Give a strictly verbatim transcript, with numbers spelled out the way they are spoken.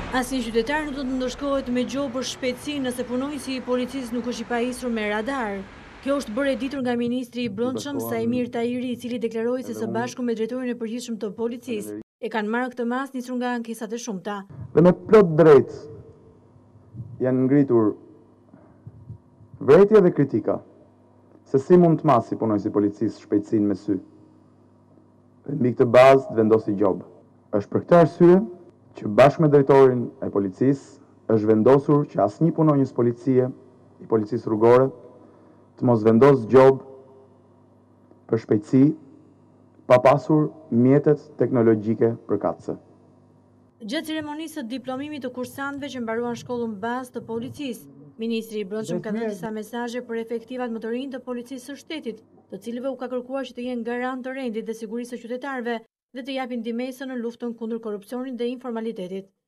Asnjë qytetar nuk do të ndëshkohet me gjob për shpejtësi nëse punonjësi i policisë nuk është i pajisur me radar. Kjo është bërë e ditur nga ministri i brendshëm Sajmir Tahiri, i cili deklaroi se së bashku me drejtorin e përgjithshëm të policisë e kanë marrë këtë mas nisur nga ankesat e shumta. Dhe me plot drejt janë ngritur vërejtje dhe kritika se si mund të masi punonjësi i policisë shpejtësinë me sy. Dhe mbi këtë bazë të vendosi gjob. Është për këtë arsye që bashkë me drejtorin e policisë është vendosur që asnjë punonjës policie, i policisë rrugore, të mos vendos gjob për shpejtësi, pa pasur mjetet teknologjike përkatëse. Gjatë ceremonisë së diplomimit të kursantëve që mbaruan shkollën bazë të policisë, ministri i brendshëm ka dhënë disa mesazhe për efektivat më të rinj të policisë së shtetit, të cilëve u ka kërkuar që të jenë garant të rendit dhe sigurisë së qytetarëve dhe të japin ndihmesën në luftën kundër korrupsionit dhe informalitetit.